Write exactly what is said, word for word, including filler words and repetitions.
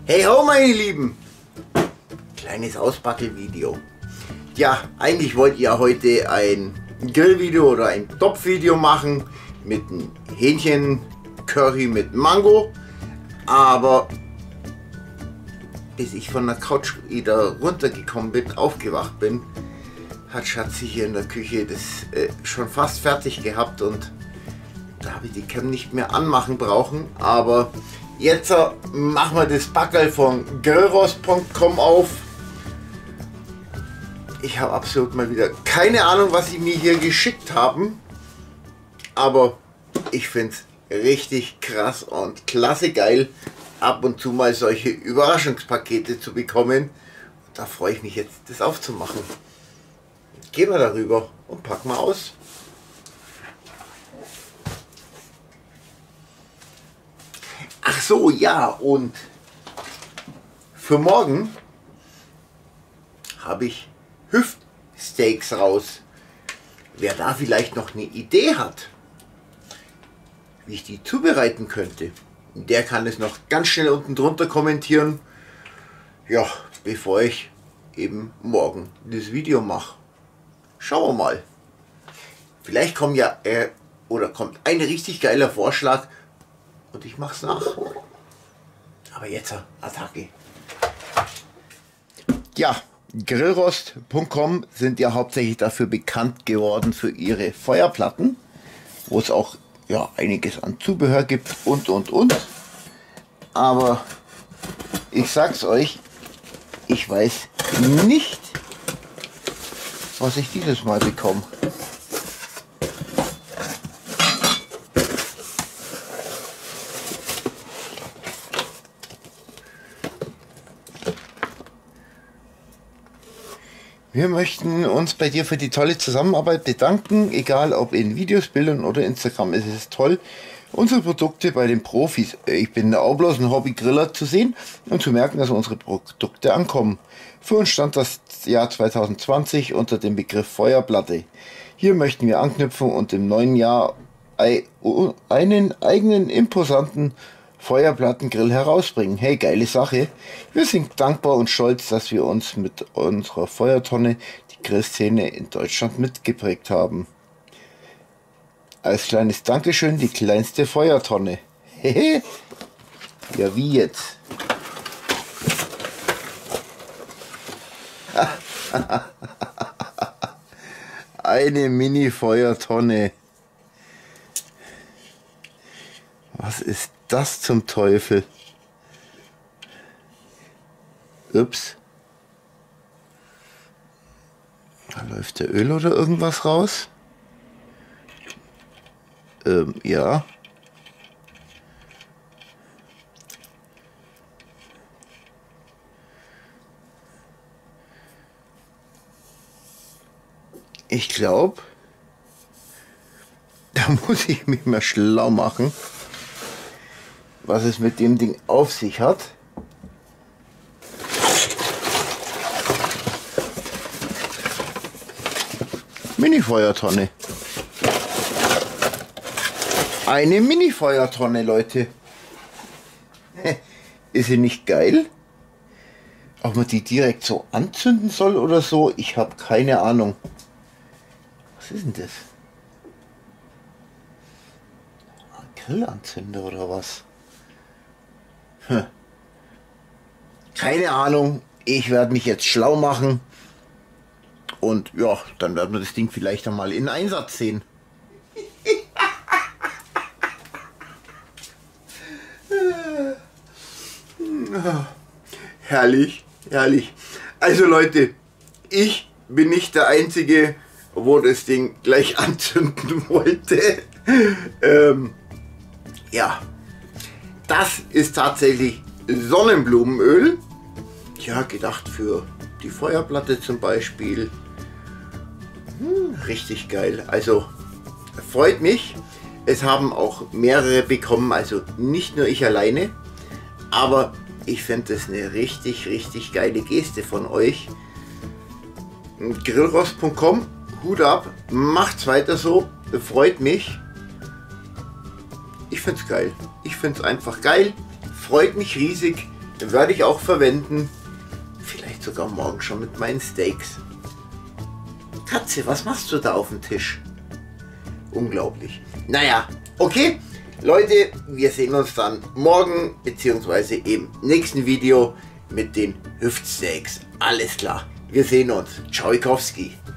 Hey ho meine Lieben! Kleines Ausbackelvideo. Ja, eigentlich wollte ich ja heute ein Grillvideo oder ein Topfvideo machen mit einem Hähnchen-Curry mit Mango. Aber bis ich von der Couch wieder runtergekommen bin, aufgewacht bin, hat Schatzi hier in der Küche das äh, schon fast fertig gehabt und da habe ich die Cam nicht mehr anmachen brauchen. Aber jetzt äh, machen wir das Backel von grillrost punkt com auf. Ich habe absolut mal wieder keine Ahnung, was sie mir hier geschickt haben, aber ich finde es richtig krass und klasse geil, ab und zu mal solche Überraschungspakete zu bekommen. Da freue ich mich jetzt, das aufzumachen. Gehen wir darüber und packen wir aus. Ach so, ja, und für morgen habe ich Hüftsteaks raus. Wer da vielleicht noch eine Idee hat, wie ich die zubereiten könnte, der kann es noch ganz schnell unten drunter kommentieren. Ja, bevor ich eben morgen das Video mache. Schauen wir mal. Vielleicht kommt ja äh, oder kommt ein richtig geiler Vorschlag und ich mache es nach. Aber jetzt Attacke. Ja, grillrost punkt com sind ja hauptsächlich dafür bekannt geworden für ihre Feuerplatten, wo es auch ja einiges an Zubehör gibt und und und. Aber ich sag's euch, ich weiß nicht, was ich dieses Mal bekomme. Wir möchten uns bei dir für die tolle Zusammenarbeit bedanken, egal ob in Videos, Bildern oder Instagram. Es ist toll, unsere Produkte bei den Profis, ich bin auch bloß ein Hobbygriller, zu sehen und zu merken, dass unsere Produkte ankommen. Für uns stand das Jahr zwanzig zwanzig unter dem Begriff Feuerplatte. Hier möchten wir anknüpfen und im neuen Jahr einen eigenen imposanten Feuerplattengrill herausbringen. Hey, geile Sache. Wir sind dankbar und stolz, dass wir uns mit unserer Feuertonne die Grillszene in Deutschland mitgeprägt haben. Als kleines Dankeschön die kleinste Feuertonne. Hehe. Ja, wie jetzt? Eine Mini-Feuertonne. Was ist das zum Teufel? Ups. Da läuft der Öl oder irgendwas raus? Ähm, ja. Ich glaube, da muss ich mich mal schlau machen, was es mit dem Ding auf sich hat. Mini-Feuertonne. Eine Mini-Feuertonne, Leute. Ist sie nicht geil? Ob man die direkt so anzünden soll oder so, ich habe keine Ahnung. Was ist denn das? Ein Grillanzünder oder was? Hm. Keine Ahnung. Ich werde mich jetzt schlau machen. Und ja, dann werden wir das Ding vielleicht einmal in Einsatz sehen. Herrlich, herrlich. Also Leute, ich bin nicht der Einzige, wo das Ding gleich anzünden wollte. ähm, ja, das ist tatsächlich Sonnenblumenöl. Ja, gedacht für die Feuerplatte zum Beispiel. Hm, richtig geil. Also freut mich. Es haben auch mehrere bekommen, also nicht nur ich alleine. Aber ich finde das eine richtig, richtig geile Geste von euch. grillrost punkt com, Hut ab, macht's weiter so, freut mich. Ich finde es geil. Ich finde es einfach geil, freut mich riesig. werde ich auch verwenden. Vielleicht sogar morgen schon mit meinen Steaks. Katze, was machst du da auf dem Tisch? Unglaublich. Naja, okay. Leute, wir sehen uns dann morgen beziehungsweise im nächsten Video mit den Hüftsteaks. Alles klar. Wir sehen uns. Tschaikowski.